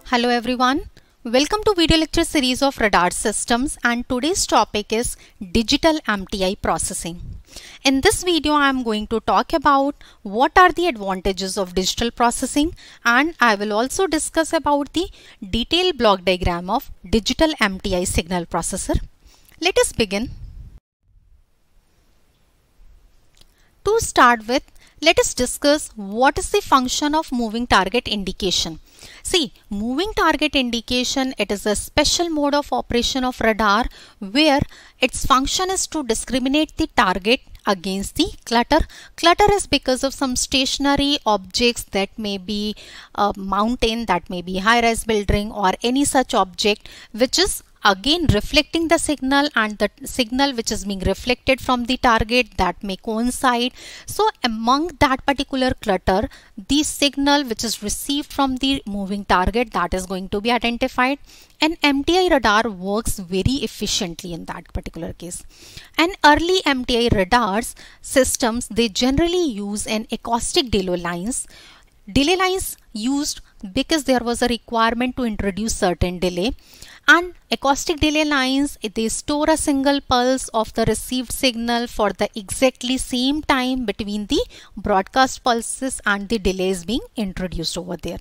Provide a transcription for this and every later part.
Hello everyone, welcome to video lecture series of radar systems, and today's topic is digital MTI processing. In this video I am going to talk about what are the advantages of digital processing, and I will also discuss about the detailed block diagram of digital MTI signal processor. Let us begin. To start with, let us discuss what is the function of moving target indication. See, moving target indication, it is a special mode of operation of radar where its function is to discriminate the target against the clutter. Clutter is because of some stationary objects, that may be a mountain, that may be high-rise building, or any such object which is again reflecting the signal, and the signal which is being reflected from the target, that may coincide. So among that particular clutter, the signal which is received from the moving target, that is going to be identified, and MTI radar works very efficiently in that particular case. And early MTI radars systems, they generally use an acoustic delay lines. Delay lines used because there was a requirement to introduce certain delay, and acoustic delay lines, they store a single pulse of the received signal for the exactly same time between the broadcast pulses and the delays being introduced over there.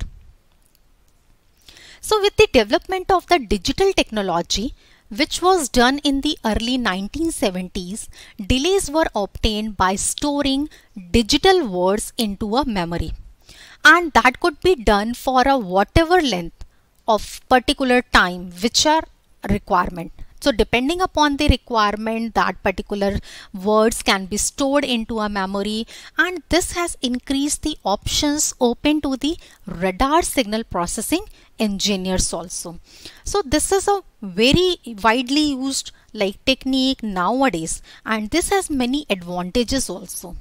So with the development of the digital technology, which was done in the early 1970s, delays were obtained by storing digital words into a memory, and that could be done for a whatever length of particular time which are requirement. So depending upon the requirement, that particular words can be stored into a memory, and this has increased the options open to the radar signal processing engineers also. So this is a very widely used technique nowadays, and this has many advantages also.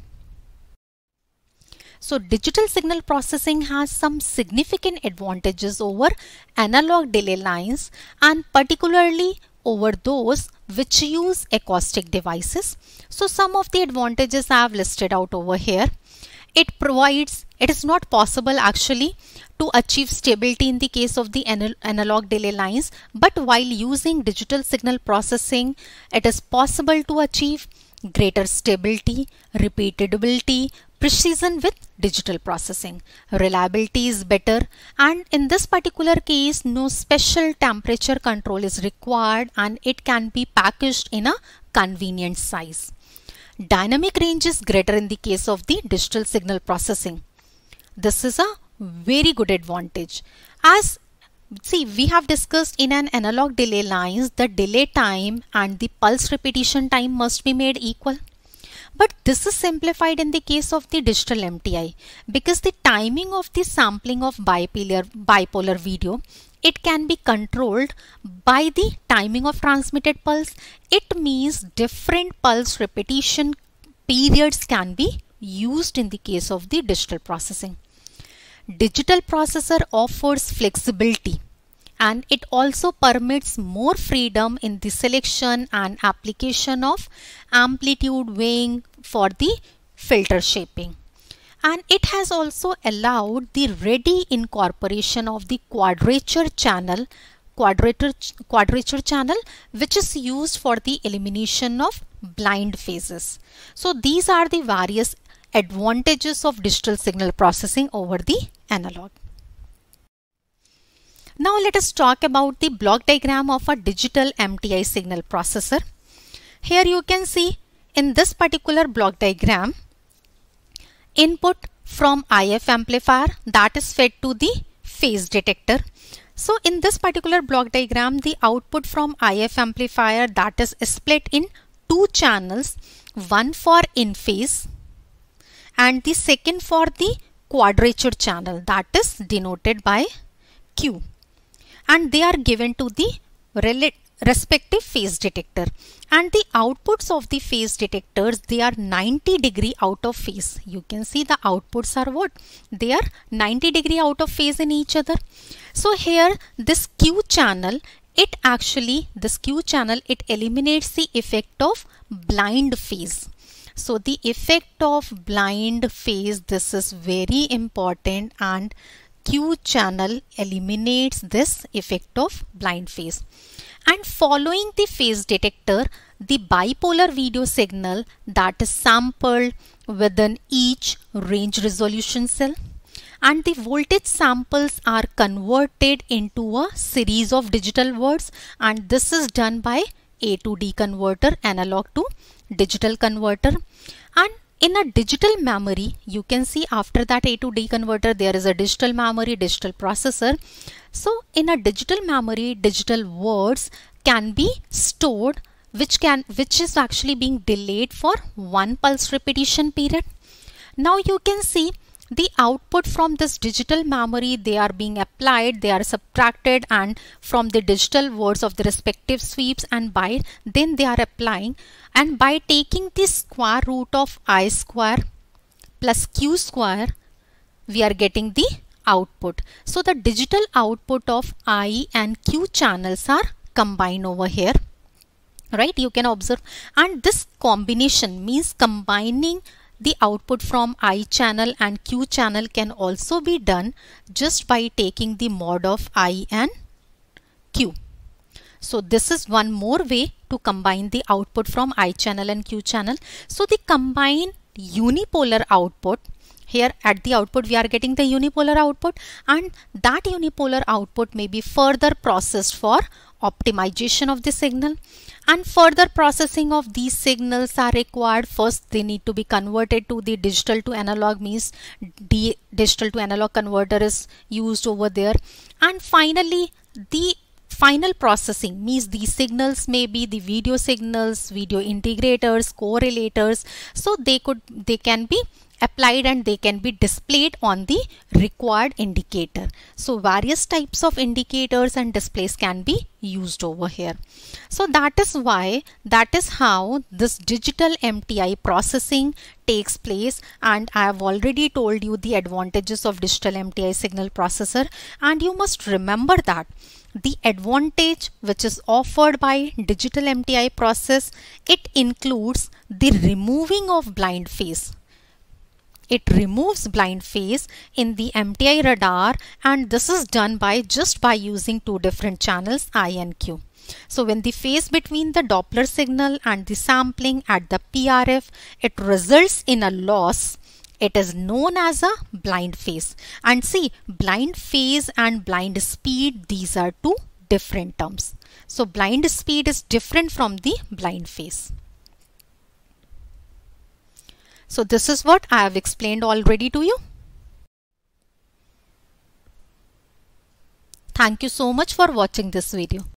So digital signal processing has some significant advantages over analog delay lines, and particularly over those which use acoustic devices. So some of the advantages I have listed out over here. It is not possible actually to achieve stability in the case of the analog delay lines, but while using digital signal processing, it is possible to achieve greater stability, repeatability, precision with digital processing. Reliability is better, and in this particular case no special temperature control is required, and it can be packaged in a convenient size. Dynamic range is greater in the case of the digital signal processing. This is a very good advantage. As see, we have discussed in an analog delay lines, the delay time and the pulse repetition time must be made equal. But this is simplified in the case of the digital MTI, because the timing of the sampling of bipolar video, it can be controlled by the timing of transmitted pulse. It means different pulse repetition periods can be used in the case of the digital processing. Digital processor offers flexibility, and it also permits more freedom in the selection and application of amplitude weighing for the filter shaping. And it has also allowed the ready incorporation of the quadrature channel, which is used for the elimination of blind phases. So these are the various advantages of digital signal processing over the analog. Now let us talk about the block diagram of a digital MTI signal processor. Here you can see in this particular block diagram, input from IF amplifier, that is fed to the phase detector. So in this particular block diagram, the output from IF amplifier, that is split in two channels, one for in phase and the second for the quadrature channel, that is denoted by Q, and they are given to the respective phase detector. And the outputs of the phase detectors, they are 90° out of phase. You can see the outputs are what? They are 90° out of phase in each other. So here this Q channel, it eliminates the effect of blind phase. So the effect of blind phase, this is very important, and Q channel eliminates this effect of blind phase. And following the phase detector, the bipolar video signal that is sampled within each range resolution cell, and the voltage samples are converted into a series of digital words, and this is done by A to D converter, analog to digital converter. And in a digital memory, you can see after that A to D converter there is a digital memory, digital processor. So in a digital memory, digital words can be stored which is actually being delayed for 1 pulse repetition period. Now you can see the output from this digital memory, they are being applied, they are subtracted, and from the digital words of the respective sweeps and byte, then they are applying, and by taking the square root of I square plus Q square, we are getting the output. So the digital output of I and Q channels are combined over here, right? You can observe, and this combination means combining the output from I channel and Q channel can also be done just by taking the mod of I and Q. So this is one more way to combine the output from I channel and Q channel. So the combined unipolar output, here at the output we are getting the unipolar output, and that unipolar output may be further processed for optimization of the signal, and further processing of these signals are required. First they need to be converted to the digital to analog, means digital to analog converter is used over there, and finally the final processing means these signals may be the video signals, video integrators, correlators, so they can be applied and they can be displayed on the required indicator. So various types of indicators and displays can be used over here. So that is how this digital MTI processing takes place, and I have already told you the advantages of digital MTI signal processor, and you must remember that the advantage which is offered by digital MTI process, it includes the removing of blind phase. It removes blind phase in the MTI radar, and this is done by just by using two different channels I and Q. So when the phase between the Doppler signal and the sampling at the PRF, it results in a loss, it is known as a blind phase. And see, blind phase and blind speed, these are two different terms. So blind speed is different from the blind phase. So this is what I have explained already to you. Thank you so much for watching this video.